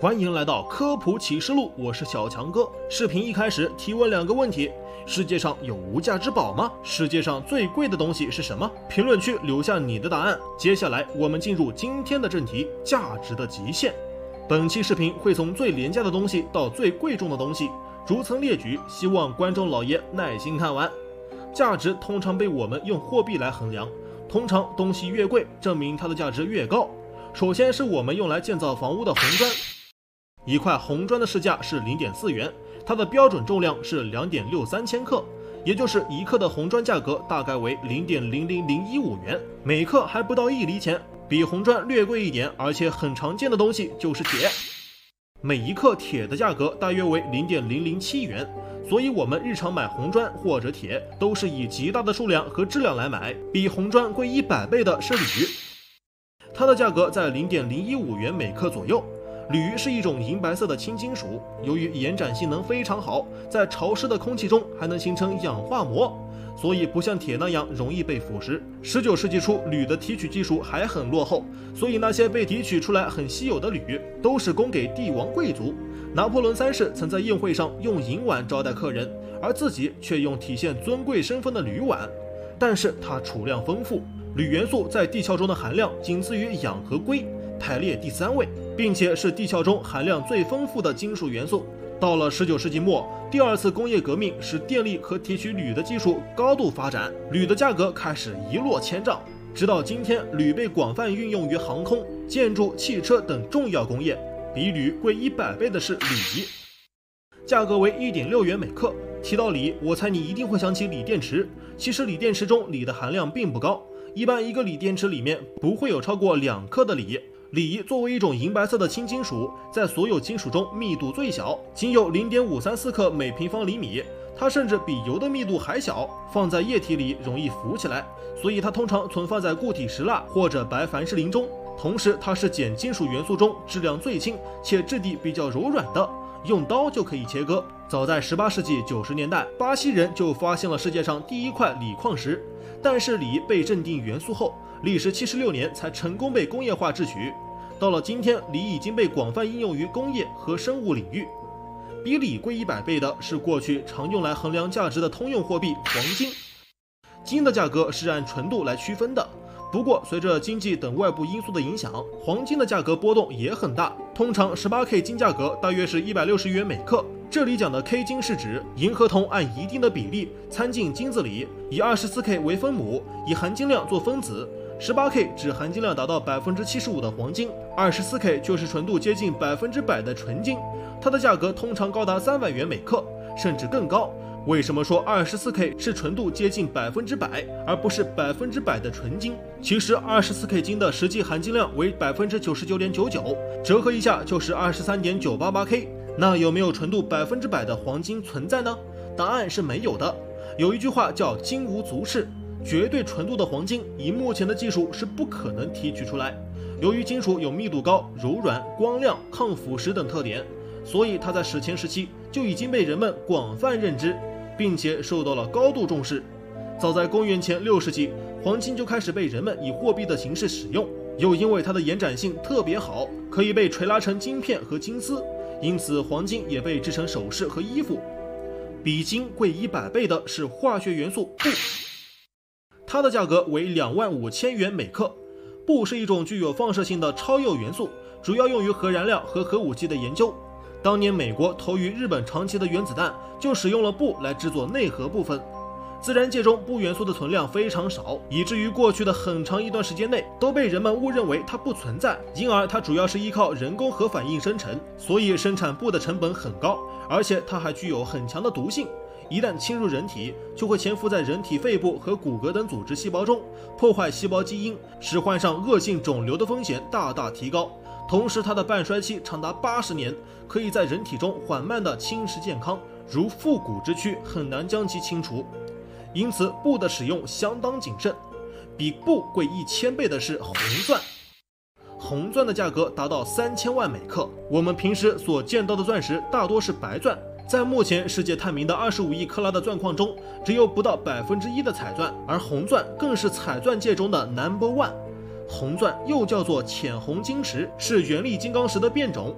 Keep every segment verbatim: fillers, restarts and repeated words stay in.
欢迎来到科普启示录，我是小强哥。视频一开始提问两个问题：世界上有无价之宝吗？世界上最贵的东西是什么？评论区留下你的答案。接下来我们进入今天的正题：价值的极限。本期视频会从最廉价的东西到最贵重的东西，逐层列举，希望观众老爷耐心看完。价值通常被我们用货币来衡量，通常东西越贵，证明它的价值越高。首先是我们用来建造房屋的红砖。一块红砖的市价是 零点四元，它的标准重量是 两点六三千克，也就是一克的红砖价格大概为 零点零零零一五元，每克还不到一厘钱，比红砖略贵一点，而且很常见的东西就是铁。每一克铁的价格大约为 零点零零七元，所以我们日常买红砖或者铁都是以极大的数量和质量来买。比红砖贵一百倍的是铝，它的价格在 零点零一五元每克左右。铝是一种银白色的轻金属，由于延展性能非常好，在潮湿的空气中还能形成氧化膜，所以不像铁那样容易被腐蚀。十九世纪初，铝的提取技术还很落后，所以那些被提取出来很稀有的铝都是供给帝王贵族。拿破仑三世曾在宴会上用银碗招待客人，而自己却用体现尊贵身份的铝碗。但是它储量丰富，铝元素在地壳中的含量仅次于氧和硅，排列第三位，并且是地壳中含量最丰富的金属元素。到了十九世纪末，第二次工业革命使电力和提取铝的技术高度发展，铝的价格开始一落千丈。直到今天，铝被广泛运用于航空、建筑、汽车等重要工业。比铝贵一百倍的是锂，价格为 一点六元每克。提到锂，我猜你一定会想起锂电池。其实锂电池中锂的含量并不高，一般一个锂电池里面不会有超过两克的锂。锂作为一种银白色的轻金属，在所有金属中密度最小，仅有 零点五三四克每平方厘米，它甚至比油的密度还小，放在液体里容易浮起来，所以它通常存放在固体石蜡或者白凡士林中。同时它是碱金属元素中质量最轻且质地比较柔软的，用刀就可以切割。早在十八世纪九十年代，巴西人就发现了世界上第一块锂矿石，但是锂被认定元素后，历时七十六年才成功被工业化制取。到了今天，锂已经被广泛应用于工业和生物领域。比锂贵一百倍的是过去常用来衡量价值的通用货币黄金。金的价格是按纯度来区分的，不过随着经济等外部因素的影响，黄金的价格波动也很大。通常 十八K 金价格大约是一百六十元每克，这里讲的 K 金是指银和铜按一定的比例掺进金子里，以 二十四K 为分母，以含金量做分子。十八K 指含金量达到 百分之七十五 的黄金， 二十四K 就是纯度接近百分之百的纯金，它的价格通常高达三百元每克，甚至更高。为什么说 二十四K 是纯度接近百分之百，而不是百分之百的纯金？其实 二十四K 金的实际含金量为 百分之九十九点九九， 折合一下就是 二十三点九八八K。 那有没有纯度百分之百的黄金存在呢？答案是没有的。有一句话叫金无足赤，绝对纯度的黄金以目前的技术是不可能提取出来。由于金属有密度高、柔软、光亮、抗腐蚀等特点，所以它在史前时期就已经被人们广泛认知，并且受到了高度重视。早在公元前六世纪，黄金就开始被人们以货币的形式使用，又因为它的延展性特别好，可以被锤拉成金片和金丝，因此黄金也被制成首饰和衣服。比金贵一百倍的是化学元素钚，它的价格为两万五千元每克。钚是一种具有放射性的超铀元素，主要用于核燃料和核武器的研究。当年美国投予日本长崎的原子弹就使用了钚来制作内核部分。自然界中钚元素的存量非常少，以至于过去的很长一段时间内都被人们误认为它不存在，因而它主要是依靠人工核反应生成，所以生产钚的成本很高，而且它还具有很强的毒性。一旦侵入人体，就会潜伏在人体肺部和骨骼等组织细胞中，破坏细胞基因，使患上恶性肿瘤的风险大大提高。同时它的半衰期长达八十年，可以在人体中缓慢地侵蚀健康，如腹股之躯很难将其清除。因此钚的使用相当谨慎。比钚贵一千倍的是红钻，红钻的价格达到三千万每克。我们平时所见到的钻石大多是白钻，在目前世界探明的二十五亿克拉的钻矿中，只有不到百分之一的彩钻，而红钻更是彩钻界中的 number one。红钻又叫做浅红晶石，是原力金刚石的变种。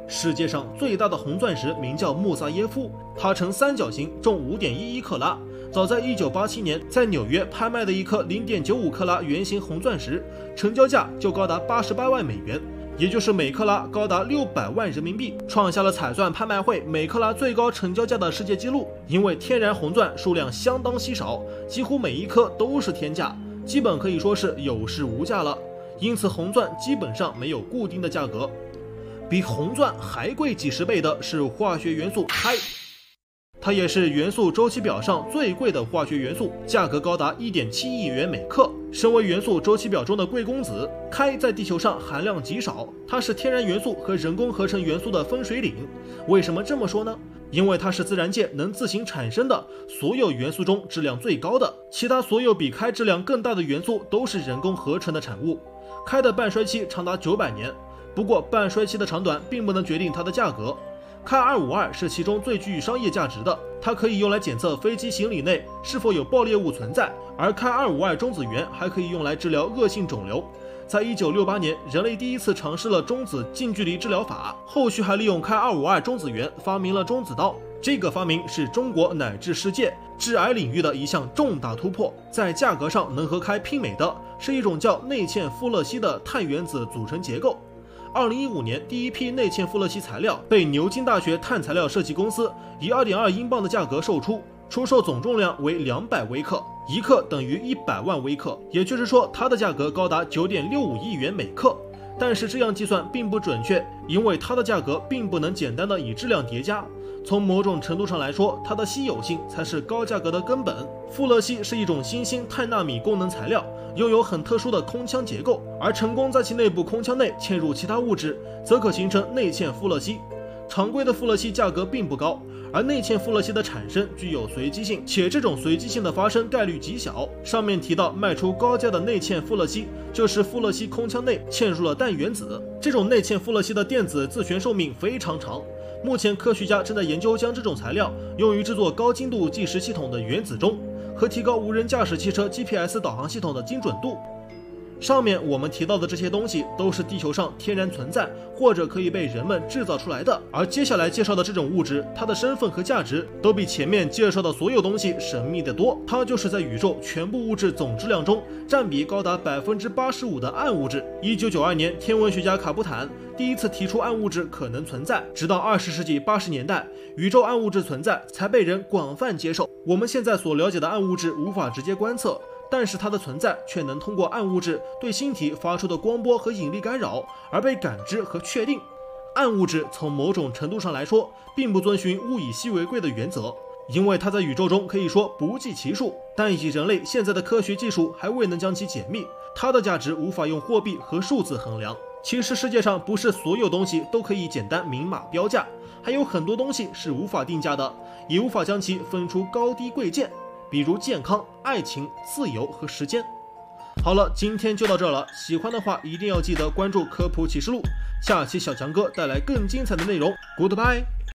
世界上最大的红钻石名叫穆萨耶夫，它呈三角形，重 五点一一克拉。早在一九八七年，在纽约拍卖的一颗 零点九五克拉圆形红钻石，成交价就高达八十八万美元，也就是每克拉高达六百万人民币，创下了彩钻拍卖会每克拉最高成交价的世界纪录。因为天然红钻数量相当稀少，几乎每一颗都是天价，基本可以说是有市无价了。因此红钻基本上没有固定的价格。比红钻还贵几十倍的是化学元素氦，它也是元素周期表上最贵的化学元素，价格高达 一点七亿元每克。身为元素周期表中的贵公子，氦在地球上含量极少，它是天然元素和人工合成元素的分水岭。为什么这么说呢？因为它是自然界能自行产生的所有元素中质量最高的，其他所有比氦质量更大的元素都是人工合成的产物。氦的半衰期长达九百年，不过半衰期的长短并不能决定它的价格。氦二五二是其中最具商业价值的，它可以用来检测飞机行李内是否有爆裂物存在，而氦二五二中子源还可以用来治疗恶性肿瘤。在一九六八年，人类第一次尝试了中子近距离治疗法，后续还利用氦二五二中子源发明了中子刀。这个发明是中国乃至世界致癌领域的一项重大突破。在价格上能和氦媲美的是一种叫内嵌富勒烯的碳原子组成结构。二零一五年，第一批内嵌富勒烯材料被牛津大学碳材料设计公司以 二点二英镑的价格售出，出售总重量为两百微克，一克等于一百万微克，也就是说它的价格高达 九点六五亿元每克。但是这样计算并不准确，因为它的价格并不能简单的以质量叠加。从某种程度上来说，它的稀有性才是高价格的根本。富勒烯是一种新兴碳纳米功能材料，拥有很特殊的空腔结构，而成功在其内部空腔内嵌入其他物质，则可形成内嵌富勒烯。常规的富勒烯价格并不高，而内嵌富勒烯的产生具有随机性，且这种随机性的发生概率极小。上面提到卖出高价的内嵌富勒烯，就是富勒烯空腔内嵌入了氮原子。这种内嵌富勒烯的电子自旋寿命非常长，目前科学家正在研究将这种材料用于制作高精度计时系统的原子钟，和提高无人驾驶汽车 G P S 导航系统的精准度。上面我们提到的这些东西都是地球上天然存在或者可以被人们制造出来的，而接下来介绍的这种物质，它的身份和价值都比前面介绍的所有东西神秘得多。它就是在宇宙全部物质总质量中占比高达 百分之八十五 的暗物质。一九九二年，天文学家卡普坦第一次提出暗物质可能存在，直到二十世纪八十年代，宇宙暗物质存在才被人广泛接受。我们现在所了解的暗物质无法直接观测，但是它的存在却能通过暗物质对星体发出的光波和引力干扰而被感知和确定。暗物质从某种程度上来说并不遵循物以稀为贵的原则，因为它在宇宙中可以说不计其数，但以人类现在的科学技术还未能将其解密，它的价值无法用货币和数字衡量。其实世界上不是所有东西都可以简单明码标价，还有很多东西是无法定价的，也无法将其分出高低贵贱，比如健康、爱情、自由和时间。好了，今天就到这了，喜欢的话一定要记得关注科普启示录，下期小强哥带来更精彩的内容。 Goodbye。